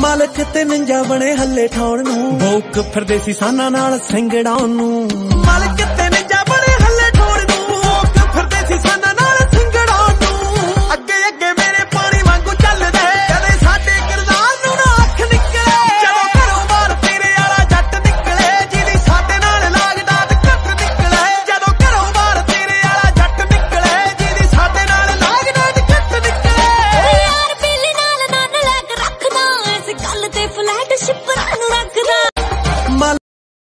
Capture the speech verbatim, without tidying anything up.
मालिक ते निंजा बने हल्ले ठाउण नूं, भोक फिरदे सी साना नाल सिंगड़ाउण नूं। मालिक ते